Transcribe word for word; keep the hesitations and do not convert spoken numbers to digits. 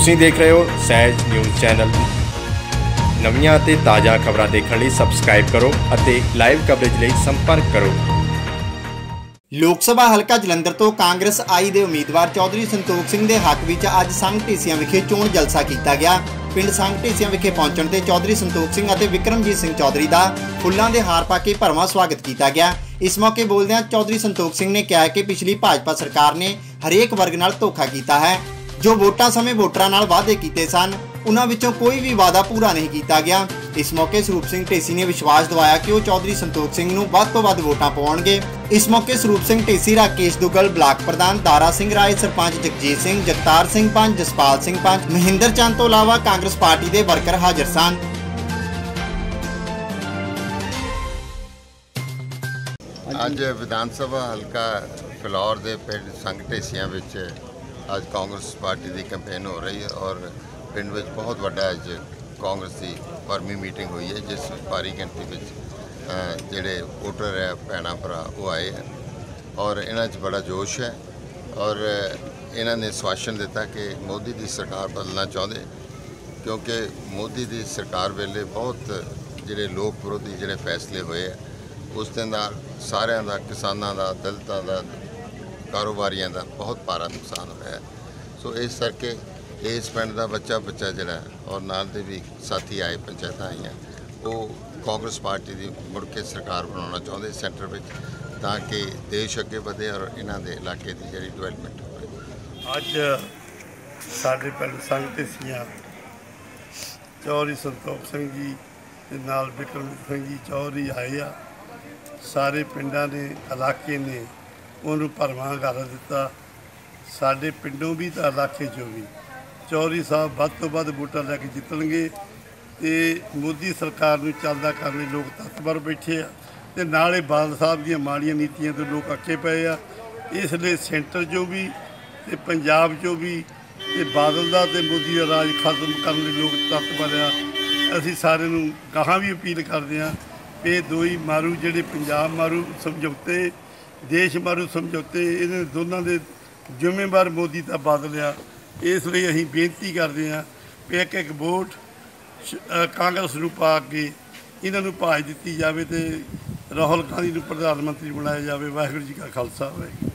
ਤੁਸੀਂ देख रहे हो सैज न्यूज़ चैनल। नवीं ते ताज़ा खबरां देखने लिए सबसक्राइब करो ਅਤੇ लाइव कवरेज ਲਈ संपर्क करो। लोक सभा हलका जलंधर तो कांग्रेस आई दे उम्मीदवार चौधरी संतोख सिंह के हक में अज संघ ढेसियां विखे चोण जलसा किया गया। पिंड संघ ढेसियां विखे पहुंचण ते चौधरी संतोख सिंह और विक्रमजीत सिंह चौधरी का फुलों के हार पा के भरवां स्वागत किया गया। इस मौके बोलदਿਆਂ चौधरी संतोख सिंह ने कहा कि पिछली भाजपा सरकार ने हरेक वर्ग नाल धोखा किया है। जो वोटां समय वोटरां नाल वादे कीते सन उन्हां विचों कोई भी वादा पूरा नहीं किया गया। इस मौके स्वरूप सिंह ढेसी ने विश्वास दिवाया कि वह चौधरी संतोख सिंह नूं वध तों वध वोटां पाउणगे। इस मौके स्वरूप सिंह ढेसी, राकेश दुग्गल ब्लाक प्रधान, दारा सिंह राय सरपंच, जगजीत सिंह, जगतार सिंह पंच, जसपाल सिंह पंच, महिंदर चंद तो इलावा कांग्रेस पार्टी के वर्कर हाजिर सन। अज विधान सभा हल्का फिलौर के पिंड संघ ढेसियां विच अज कांग्रेस पार्टी की कैंपेन हो रही है और पिंड में बहुत वड्डा अज कांग्रेस की भरमी मीटिंग हुई है, जिस भारी गिनती में जोड़े वोटर है भैन भरा वो आए हैं और इन्हां च बड़ा जोश है। और इन्हां ने आश्वासन दिता कि मोदी की सरकार बदलना चाहते, क्योंकि मोदी की सरकार वेले बहुत जोड़े लोक विरोधी जोड़े फैसले हुए है, उस दे नाल सारिਆਂ ਦਾ किसानों का दलितों का कारोबारियों का बहुत भारा नुकसान होया है। सो इस करके इस पिंड का बच्चा बच्चा जोड़ा और नाल दे भी साथी आए, पंचायत आई हैं, वो कांग्रेस पार्टी की मुड़ के सरकार बनाना चाहते सेंटर में, ताकि देश अगे बढ़े और इन्हों के इलाके की जी डिवेलपमेंट हो। अज साडे पिंड संघ ढेसियां चौधरी संतोख सिंह जी के नाल विक्रम सिंह जी चौधरी आए आ। सारे पिंडां ने इलाके ने उन्होंने भरवां कर दिता। साडे पिंडों भी तो इलाके चों भी चौधरी साहब वध तो वध वोटां लैके जितणगे ते मोदी सरकार नूं चलदा करने लोग तत्पर बैठे आ ते नाले बादल साहब दीआं माड़ीआं नीतियां तो लोग अके पे आ। इसलिए सेंटर चों भी ते पंजाब चों भी ते बादल दा ते मोदी दा राज खत्म करने लोग तत्पर आ। असीं सारे नूं गाहां भी अपील करदे आ कि दो ही मारू जिहड़े पंजाब मारू समझौते, देश मारू समझौते, इन्हां दोनों के जिम्मेवार मोदी तो बादल आ। इसलिए असीं बेनती करते हैं कि एक एक वोट कांग्रेस नूं पा के इन्हां नूं भाज दित्ती जावे ते राहुल गांधी नूं प्रधान मंत्री बनाया जावे। वाहिगुरू जी का खालसा वाहिगुरू।